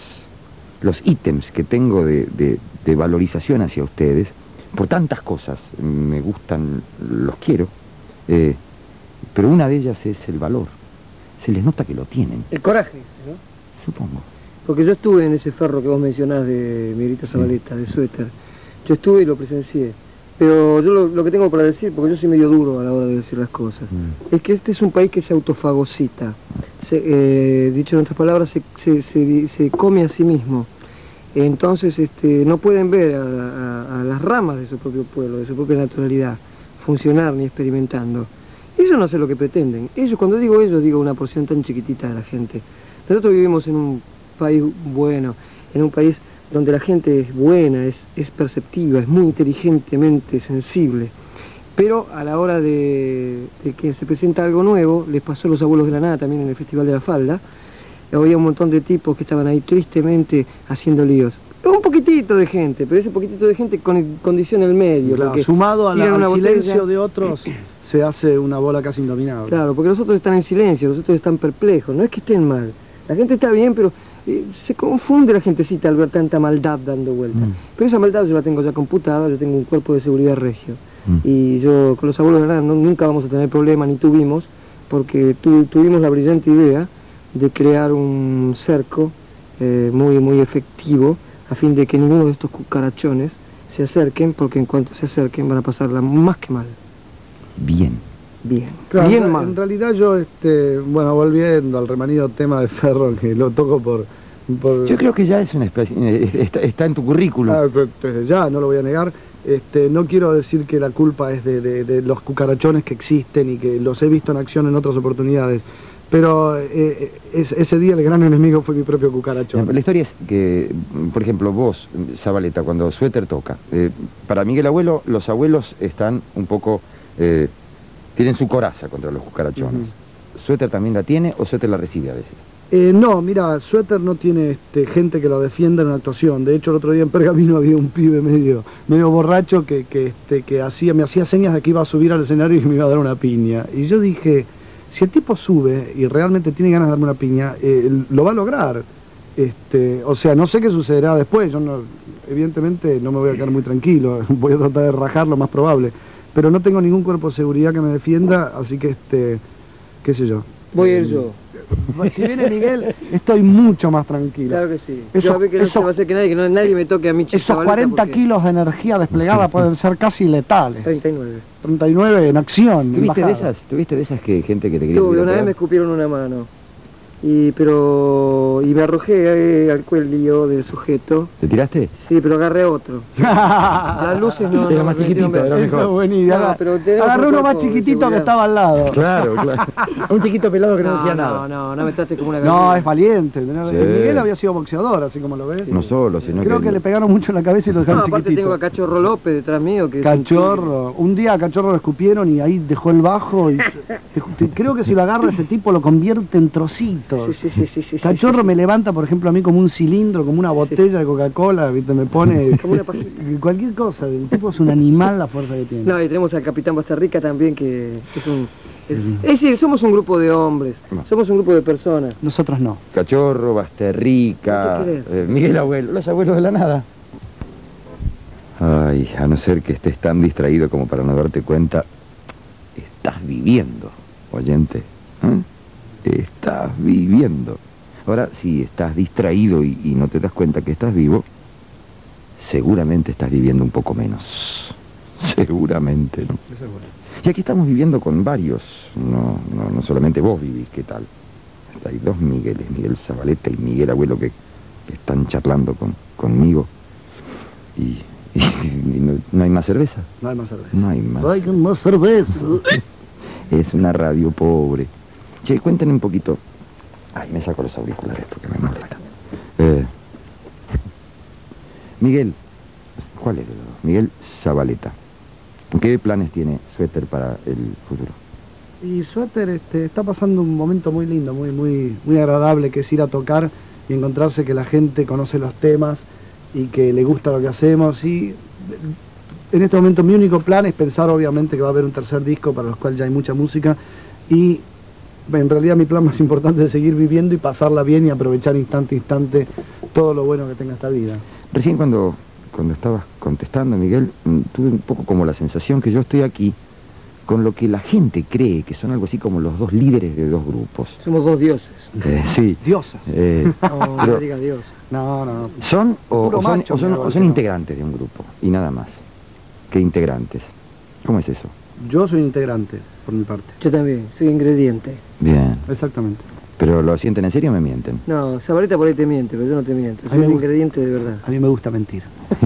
los ítems que tengo de, de, de valorización hacia ustedes, por tantas cosas, me gustan, los quiero, eh, pero una de ellas es el valor. Se les nota que lo tienen, El coraje, ¿no? supongo. Porque yo estuve en ese ferro que vos mencionás de Miguelito Zabaleta, de Suéter. Yo estuve y lo presencié. Pero yo lo, lo que tengo para decir, porque yo soy medio duro a la hora de decir las cosas, Mm. es que este es un país que se autofagocita. Se, eh, dicho en otras palabras, se, se, se, se come a sí mismo. Entonces este, no pueden ver a, a, a las ramas de su propio pueblo, de su propia naturalidad, funcionar ni experimentando. Ellos no sé lo que pretenden. Ellos, cuando digo ellos, digo una porción tan chiquitita de la gente. Nosotros vivimos en un país bueno, en un país donde la gente es buena, es, es perceptiva, es muy inteligentemente sensible. Pero a la hora de, de que se presenta algo nuevo, les pasó a los abuelos de la nada también en el Festival de la Falda, había un montón de tipos que estaban ahí tristemente haciendo líos. Un poquitito de gente, pero ese poquitito de gente con, condiciona el medio. Claro, porque sumado a la- tiran una al botella. silencio de otros, se hace una bola casi indominable. Claro, porque los otros están en silencio, los otros están perplejos, no es que estén mal. La gente está bien, pero eh, se confunde la gentecita al ver tanta maldad dando vuelta. Mm. Pero esa maldad yo la tengo ya computada, yo tengo un cuerpo de seguridad regio. Mm. Y yo con los abuelos de la nada no- nunca vamos a tener problema, ni tuvimos, porque tu- tuvimos la brillante idea de crear un cerco eh, muy, muy efectivo, a fin de que ninguno de estos cucarachones se acerquen, porque en cuanto se acerquen van a pasarla más que mal. Bien. Bien, Claro, bien en, mal. en realidad yo, este, bueno, volviendo al remanido tema de Ferro, que lo toco por... por Yo creo que ya es una especie, eh, está, está en tu currículum. Ah, pues, desde ya, no lo voy a negar. Este, no quiero decir que la culpa es de, de- de los cucarachones que existen y que los he visto en acción en otras oportunidades, pero eh, es- ese día el gran enemigo fue mi propio cucarachón. La historia es que, por ejemplo, vos, Zabaleta, cuando Suéter toca, eh, para Miguel Abuelo, los abuelos están un poco, eh, tienen su coraza contra los cucarachones. ¿Suéter también la tiene o Suéter la recibe a veces? Eh, no, mira, Suéter no tiene este, gente que lo defienda en una actuación. De hecho, el otro día en Pergamino había un pibe medio, medio borracho que, que, este, que hacía, me hacía señas de que iba a subir al escenario y me iba a dar una piña. Y yo dije, si el tipo sube y realmente tiene ganas de darme una piña, eh, lo va a lograr. Este, o sea, no sé qué sucederá después. Yo no, evidentemente no me voy a quedar muy tranquilo. Voy a tratar de rajar lo más probable. Pero no tengo ningún cuerpo de seguridad que me defienda, así que, este, qué sé yo. Voy a ir yo. Si viene Miguel, estoy mucho más tranquilo. Claro que sí. Eso- Yo a ver que no eso- se va a hacer que nadie, que no, nadie me toque a mí. Esos cuarenta kilos de energía desplegada pueden ser casi letales. treinta y nueve. treinta y nueve en acción. ¿Tuviste de embajada. esas, ¿tuviste de esas que gente que te quería Tuve, tirar una vez pegar? me escupieron una mano. Y pero y me arrojé eh, al cuello del sujeto. ¿Te tiraste? Sí, pero agarré otro. Las luces no... Era no más me chiquitito, metieron era bien. mejor. Eso es buenísimo. No, pero tenemos Agarré un uno más cuerpo de chiquitito que seguridad. estaba al lado. Claro, claro. Un chiquito pelado que no, decía no, nada. no, no me trates como una No, gallina. es valiente. ¿no? Sí. Miguel había sido boxeador, así como lo ves. No solo, sino Creo que le pegaron mucho en la cabeza y lo No, dejaron aparte chiquitito. tengo a Cachorro López detrás mío, que es un Cachorro, un día a Cachorro lo escupieron y ahí dejó el bajo y te- creo que si lo agarra ese tipo lo convierte en trocitos. tigre. Sí, sí, sí, sí, sí, sí, Cachorro sí, me levanta, por ejemplo, a mí como un cilindro, como una botella de Coca-Cola, ¿viste? Me pone Como una pajita. cualquier cosa. El tipo es un animal la fuerza que tiene. No, y tenemos al Capitán Bastarrica también, que es un... Es, es decir, somos un grupo de hombres, No. somos un grupo de personas. Nosotros no. Cachorro, Basterrica, ¿Qué querés? eh, Miguel Abuelo, los abuelos de la nada. Ay, a no ser que estés tan distraído como para no darte cuenta, estás viviendo, oyente. ¿eh? Estás viviendo. Ahora, si estás distraído y, y no te das cuenta que estás vivo, seguramente estás viviendo un poco menos. Seguramente, ¿no? Y aquí estamos viviendo con varios, no, no, no solamente vos vivís, ¿qué tal? Hay dos Migueles, Miguel Zabaleta y Miguel Abuelo, que están charlando con, conmigo y, y, y no, no hay más cerveza. No hay más cerveza. No hay más. Traigan más cerveza. Es una radio pobre. Che, cuéntenme un poquito. Ay, me saco los auriculares porque me molesta. Eh, Miguel, ¿cuál es? Miguel Zabaleta. ¿Qué planes tiene Suéter para el futuro? Y Suéter este, está pasando un momento muy lindo, muy, muy, muy agradable, que es ir a tocar y encontrarse que la gente conoce los temas y que le gusta lo que hacemos. Y en este momento mi único plan es pensar obviamente que va a haber un tercer disco para los cuales ya hay mucha música, y en realidad mi plan más importante es seguir viviendo y pasarla bien y aprovechar instante a instante todo lo bueno que tenga esta vida. Recién cuando, cuando estabas contestando, Miguel, tuve un poco como la sensación que yo estoy aquí con lo que la gente cree que son algo así como los dos líderes de dos grupos. Somos dos dioses. Eh, sí. Diosas. Eh, No, pero- no diga Dios. No, no. ¿Son o, Puro o son, macho, o son- mira, o son no. integrantes de un grupo? Y nada más que integrantes. ¿Cómo es eso? Yo soy integrante, por mi parte. Yo también, soy ingrediente. Bien. Exactamente. ¿Pero lo sienten en serio o me mienten? No, Zabaleta por ahí te miente, pero yo no te miento. A Soy mí un me gusta. ingrediente de verdad. A mí me gusta mentir.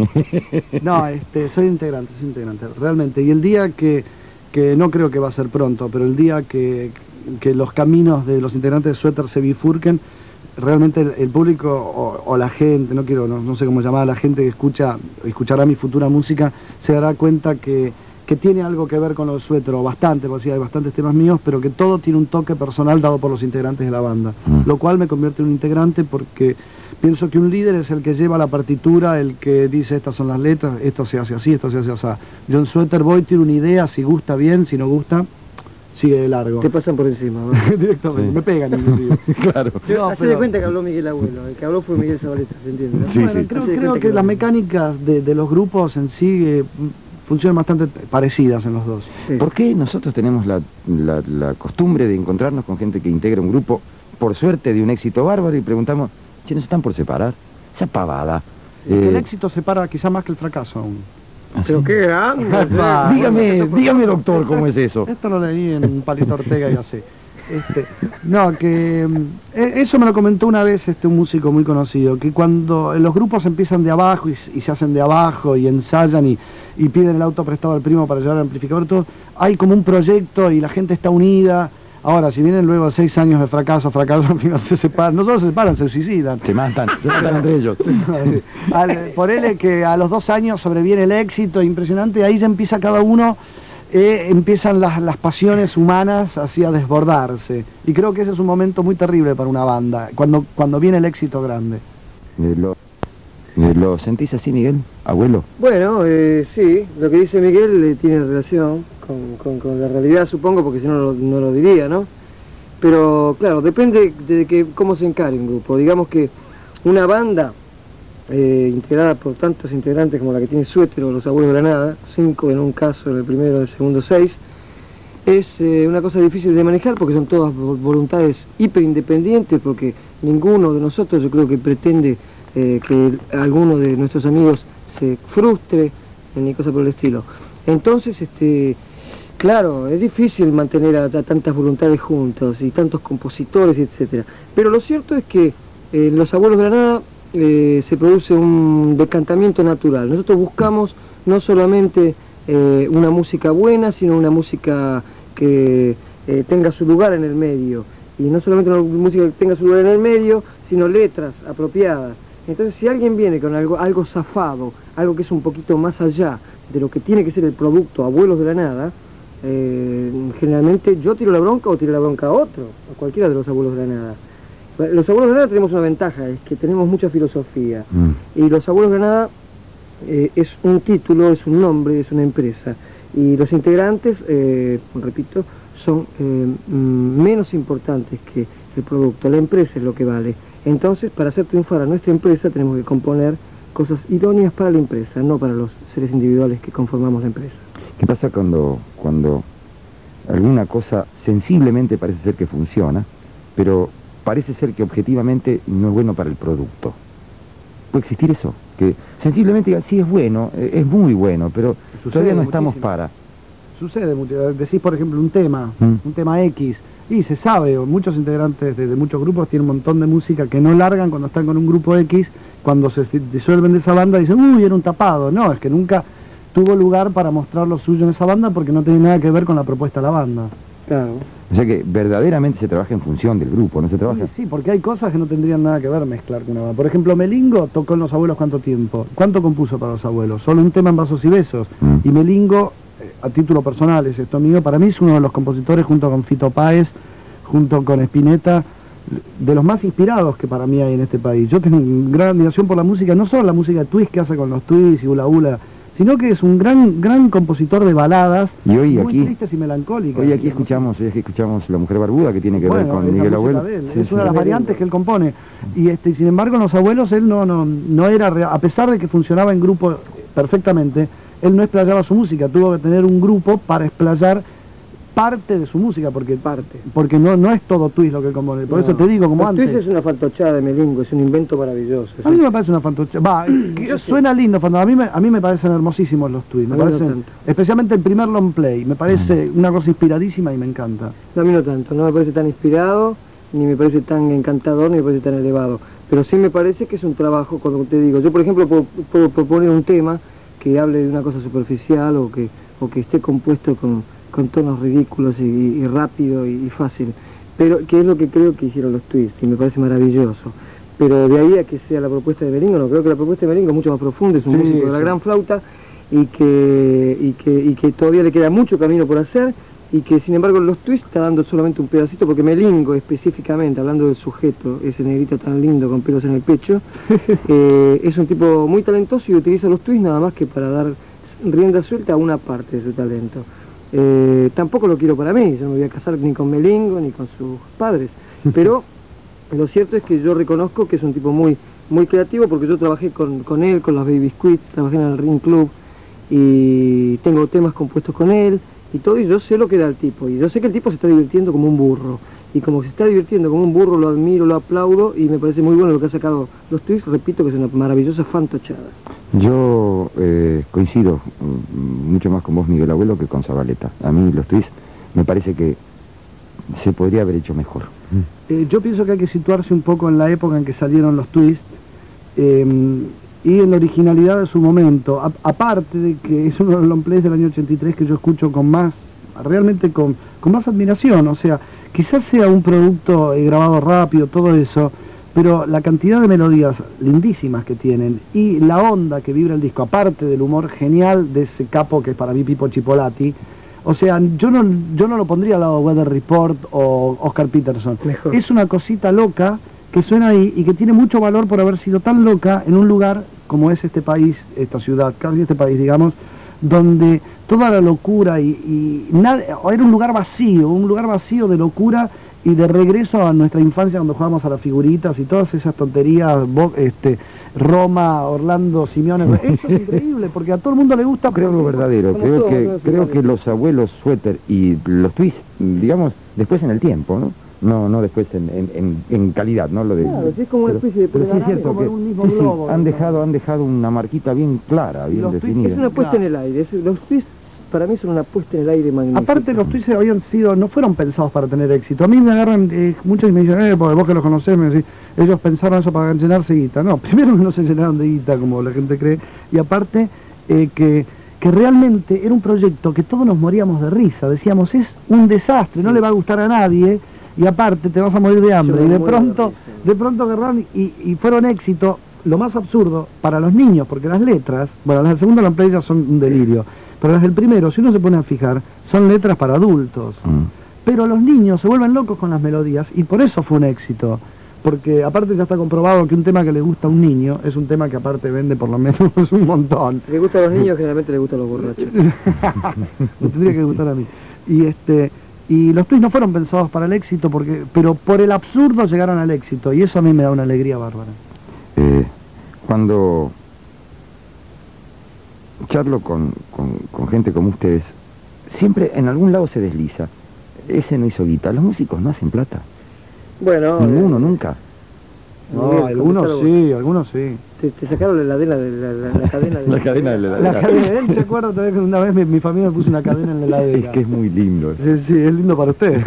No, este, soy integrante, soy integrante, realmente. Y el día que, que no creo que va a ser pronto, pero el día que, que los caminos de los integrantes de Suéter se bifurquen, realmente el, el público o, o la gente, no quiero, no, no sé cómo llamar a la gente que escucha, escuchará mi futura música, se dará cuenta que, que tiene algo que ver con los Suéter, o bastante, porque sí, hay bastantes temas míos, pero que todo tiene un toque personal dado por los integrantes de la banda, Mm. lo cual me convierte en un integrante porque pienso que un líder es el que lleva la partitura, el que dice estas son las letras, esto se hace así, esto se hace así. John Suéter voy, tiene una idea, si gusta bien, si no gusta, sigue de largo. Te pasan por encima, ¿no? Directamente, Sí. me pegan inclusive. Claro. No, Hacé pero- de cuenta que habló Miguel Abuelo, el que habló fue Miguel Zabaleta, ¿se entiende? ¿no? Sí, Bueno, sí. creo, Hacé de creo cuenta que que las lo- mecánicas de, de los grupos en sí eh, funcionan bastante parecidas en los dos. Sí. ¿Por qué nosotros tenemos la, la- la costumbre de encontrarnos con gente que integra un grupo, por suerte de un éxito bárbaro, y preguntamos, che, ¿no se están por separar? Esa pavada. Eh, El éxito separa quizá más que el fracaso aún. ¿así? Pero qué grande. Va, Dígame, dígame, doctor, ¿cómo es eso? Esto lo leí en Palito Ortega y así. Este, no, que mm, e- eso me lo comentó una vez este un músico muy conocido, que cuando los grupos empiezan de abajo y, s- y se hacen de abajo y ensayan y, y piden el auto prestado al primo para llevar el amplificador, todo, hay como un proyecto y la gente está unida. Ahora, si vienen luego seis años de fracaso, fracaso, al final se separan, no solo se separan, se suicidan. Se matan, se matan entre ellos. Al- por él es que a los dos años sobreviene el éxito impresionante, y ahí ya empieza cada uno, eh, empiezan las, las pasiones humanas así a desbordarse. Y creo que ese es un momento muy terrible para una banda, cuando, cuando viene el éxito grande. Eh, lo, eh, ¿Lo sentís así, Miguel? Abuelo. Bueno, eh, sí, lo que dice Miguel eh, tiene relación con, con- con la realidad, supongo, porque si no, lo- no lo diría, ¿no? Pero, claro, depende de que, cómo se encare un grupo. Digamos que una banda eh, integrada por tantos integrantes como la que tiene Suéter o Los Abuelos de Granada, cinco en un caso, en el primero, en el segundo seis, es eh, una cosa difícil de manejar porque son todas vo- voluntades hiperindependientes, porque ninguno de nosotros, yo creo que pretende eh, que alguno de nuestros amigos se frustre ni cosa por el estilo. Entonces, este, claro, es difícil mantener a, a tantas voluntades juntas y tantos compositores, etcétera. Pero lo cierto es que eh, en Los Abuelos de Granada eh, se produce un decantamiento natural. Nosotros buscamos no solamente eh, una música buena, sino una música que eh, tenga su lugar en el medio. Y no solamente una música que tenga su lugar en el medio, sino letras apropiadas. Entonces, si alguien viene con algo, algo zafado, algo que es un poquito más allá de lo que tiene que ser el producto Abuelos de la Nada, eh, generalmente yo tiro la bronca o tiro la bronca a otro, a cualquiera de los Abuelos de la Nada. Los Abuelos de la Nada tenemos una ventaja, es que tenemos mucha filosofía. Mm. Y los Abuelos de la Nada eh, es un título, es un nombre, es una empresa. Y los integrantes, eh, repito, son eh, mm, menos importantes que el producto. La empresa es lo que vale. Entonces, para hacer triunfar a nuestra empresa, tenemos que componer cosas idóneas para la empresa, no para los seres individuales que conformamos la empresa. ¿Qué pasa cuando, cuando alguna cosa sensiblemente parece ser que funciona, pero parece ser que objetivamente no es bueno para el producto? ¿Puede existir eso? Que sensiblemente diga, sí es bueno, eh, es muy bueno, pero Sucede todavía no estamos muchísimo. para. Sucede mucho. Decís, por ejemplo, un tema, Mm. un tema X, Y se sabe, muchos integrantes de, de muchos grupos tienen un montón de música que no largan cuando están con un grupo X, cuando se disuelven de esa banda dicen, uy, era un tapado. No, es que nunca tuvo lugar para mostrar lo suyo en esa banda porque no tiene nada que ver con la propuesta de la banda. Claro. O sea que verdaderamente se trabaja en función del grupo, ¿no se trabaja? Sí, sí, porque hay cosas que no tendrían nada que ver mezclar con una banda. Por ejemplo, Melingo tocó en Los Abuelos ¿cuánto tiempo? ¿Cuánto compuso para Los Abuelos? Solo un tema en Vasos y Besos. Mm. Y Melingo, eh, a título personal, es esto mío, para mí es uno de los compositores junto con Fito Páez, junto con Spinetta, de los más inspirados que para mí hay en este país. Yo tengo gran admiración por la música, no solo la música twist que hace con los twists y hula hula, sino que es un gran gran compositor de baladas y hoy muy aquí, tristes y melancólicas. Hoy aquí escuchamos, hoy aquí escuchamos La Mujer Barbuda, que tiene que bueno, ver con es Miguel la música Abuelo. de él, Sí, es sí. una de las variantes que él compone. Y este, y sin embargo, en Los Abuelos él no, no, no era real, a pesar de que funcionaba en grupo perfectamente, él no explayaba su música, tuvo que tener un grupo para explayar parte de su música, porque Parte. porque no no es todo twist lo que él compone. Por No. eso te digo, como Los antes. Twists es una fantochada de Melingo, es un invento maravilloso. A mí me parece una fantasía. Va, que Yo sí. suena lindo, fantasía. A mí me, a mí me parecen hermosísimos los tweets. Me A mí no parecen, tanto. especialmente el primer long play, me parece una cosa inspiradísima y me encanta. No, a mí no tanto, no me parece tan inspirado, ni me parece tan encantador, ni me parece tan elevado. Pero sí me parece que es un trabajo, como te digo. Yo, por ejemplo, puedo, puedo proponer un tema que hable de una cosa superficial o que, o que esté compuesto con, con tonos ridículos y, y rápido y, y fácil. Pero que es lo que creo que hicieron los twists y me parece maravilloso. Pero de ahí a que sea la propuesta de Melingo, no, creo que la propuesta de Melingo es mucho más profunda, es un Sí, músico de la sí. gran flauta y que, y, que, y que todavía le queda mucho camino por hacer y que sin embargo los twists está dando solamente un pedacito porque Melingo específicamente, hablando del sujeto, ese negrito tan lindo con pelos en el pecho, eh, es un tipo muy talentoso y utiliza los twists nada más que para dar rienda suelta a una parte de su talento. Eh, tampoco lo quiero para mí, yo no me voy a casar ni con Melingo ni con sus padres, pero lo cierto es que yo reconozco que es un tipo muy muy creativo porque yo trabajé con, con él, con los Baby Squids, trabajé en el Ring Club y tengo temas compuestos con él y todo, y yo sé lo que da el tipo, y yo sé que el tipo se está divirtiendo como un burro, y como se está divirtiendo como un burro lo admiro, lo aplaudo, y me parece muy bueno lo que ha sacado los twists, repito que es una maravillosa fantochada. Yo eh, coincido mm, mucho más con vos, Miguel Abuelo, que con Zabaleta. A mí los twists me parece que se podría haber hecho mejor. Eh, yo pienso que hay que situarse un poco en la época en que salieron los twists eh, y en la originalidad de su momento. A, aparte de que es uno de los long plays del año ochenta y tres que yo escucho con más, realmente con, con más admiración. O sea, quizás sea un producto eh, grabado rápido, todo eso, pero la cantidad de melodías lindísimas que tienen y la onda que vibra el disco, aparte del humor genial de ese capo que es para mí Pipo Chipolati. O sea, yo no, yo no lo pondría al lado de Weather Report o Oscar Peterson. Mejor. Es una cosita loca que suena ahí y que tiene mucho valor por haber sido tan loca en un lugar como es este país, esta ciudad, casi este país, digamos, donde toda la locura y, y nada, era un lugar vacío, un lugar vacío de locura y de regreso a nuestra infancia cuando jugábamos a las figuritas y todas esas tonterías, Bo- este, Roma, Orlando, Simeone. Eso es increíble porque a todo el mundo le gusta. Creo lo verdadero, Como creo todos que los creo lugares. que los abuelos suéter y los twists, digamos, después en el tiempo, ¿no? No, no después en, en, en, en calidad, ¿no? Lo de, Claro, sí, es como una pero- especie de pero sí es programa, cierto como que en un mismo sí, sí, globo, han ¿no? dejado, han dejado una marquita bien clara, bien los twists definida. Es una puesta en el aire, es- los twists para mí son una puesta en el aire magnífica. Aparte los twists habían sido, no fueron pensados para tener éxito. A mí me agarran, eh, muchos me dicen, eh, porque vos que los conocés, me decís, ellos pensaron eso para llenarse guita. No, primero que no se llenaron de guita como la gente cree, y aparte eh, que, que realmente era un proyecto que todos nos moríamos de risa, decíamos, es un desastre, no le va a gustar a nadie, y aparte te vas a morir de hambre. Yo Y me de muero de pronto, risa. de pronto agarraron y, y fueron éxito, lo más absurdo, para los niños, porque las letras, bueno, las del segundo long play ya son un delirio, pero las del primero, si uno se pone a fijar, son letras para adultos. Mm. Pero los niños se vuelven locos con las melodías y por eso fue un éxito. Porque aparte ya está comprobado que un tema que le gusta a un niño es un tema que aparte vende por lo menos un montón. Le gusta a los niños, generalmente le gustan los borrachos. Me tendría que gustar a mí. Y este y los twists no fueron pensados para el éxito, porque pero por el absurdo llegaron al éxito y eso a mí me da una alegría bárbara. Eh, cuando charlo con, con, con gente como ustedes, siempre en algún lado se desliza. Ese no hizo guita, los músicos no hacen plata. Bueno, Ninguno, eh, nunca. No, Miguel, algunos contestalo vos. sí, algunos sí. Te, te sacaron la heladera de la, la, la cadena de La cadena de la La heladera. cadena, él se acuerda todavía que una vez mi, mi familia me puso una cadena en la heladera. Es que es muy lindo. Sí, sí, es lindo para usted.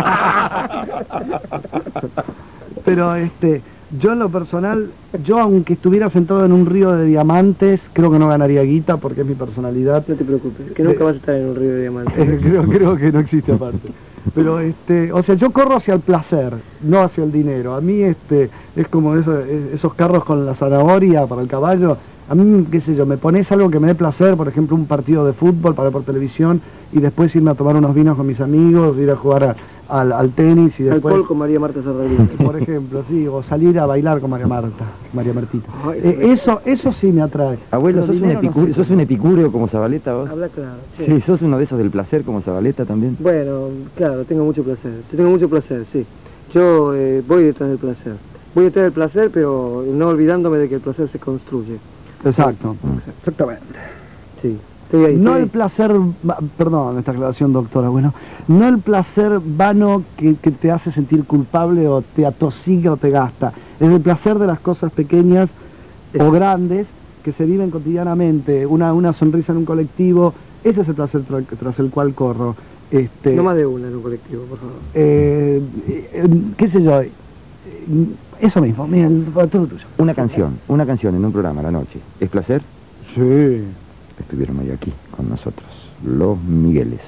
Pero este, yo en lo personal, yo aunque estuviera sentado en un río de diamantes, creo que no ganaría guita porque es mi personalidad. No te preocupes, que nunca vas a estar en un río de diamantes. Eh, creo, creo que no existe aparte. Pero este, o sea, yo corro hacia el placer, no hacia el dinero. A mí este, es como eso, es- esos carros con la zanahoria para el caballo. A mí, qué sé yo, me pones algo que me dé placer, por ejemplo, un partido de fútbol para ver por televisión y después irme a tomar unos vinos con mis amigos, ir a jugar a- al, al tenis y después... Alcohol con María Marta Serralini. Por ejemplo, sí, o salir a bailar con María Marta, María Martita. Ay, Eh, eso, eso sí me atrae. Abuelo, Pero ¿sos un, dinero no epicúreo, sé. ¿sos un epicúreo como Zabaleta vos? Habla claro. Sí. Sí, sos uno de esos del placer como Zabaleta también. Bueno, claro, tengo mucho placer. Yo tengo mucho placer, sí. Yo eh, voy detrás del placer. Voy detrás del placer, pero no olvidándome de que el placer se construye. Exacto, Mm. exactamente. Sí. Estoy ahí. No estoy el ahí. placer, va- perdón esta aclaración doctora, bueno, no el placer vano que, que te hace sentir culpable o te atosiga o te gasta, es el placer de las cosas pequeñas o grandes que se viven cotidianamente, una, una sonrisa en un colectivo, ese es el placer tra- tras el cual corro. Este, No más de una en un colectivo, por favor. eh, eh, qué sé yo, eh, eso mismo, mira, el- todo tuyo. Una canción, una canción en un programa a la noche. ¿Es placer? Sí. Estuvieron hoy aquí con nosotros, los Migueles,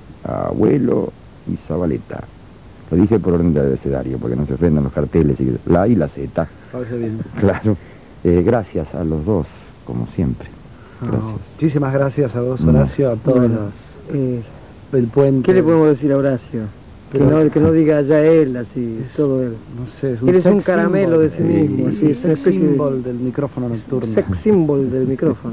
Abuelo y Zabaleta. Lo dije por orden de abecedario, porque no se ofendan los carteles, y la A y la Z. Parece bien. Claro. Eh, gracias a los dos, como siempre. Gracias. No, muchísimas gracias a vos, No. Horacio, a todos Bueno, los eh, del puente. ¿Qué le podemos decir a Horacio? Que Pero- no, que no diga ya él, así, todo él. No sé, es Él es sex un caramelo symbol. de sí mismo, Sí, así, es sex una especie de- symbol del micrófono nocturno. Sex symbol del micrófono.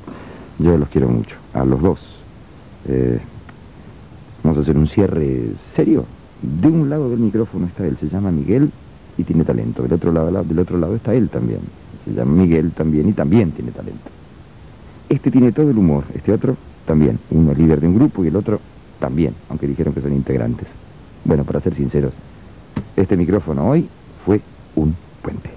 Yo los quiero mucho, a los dos. Eh, vamos a hacer un cierre serio. De un lado del micrófono está él, se llama Miguel y tiene talento. Del otro lado, del otro lado está él también. Se llama Miguel también y también tiene talento. Este tiene todo el humor, este otro también. Uno es líder de un grupo y el otro también, aunque dijeron que son integrantes. Bueno, para ser sinceros, este micrófono hoy fue un puente.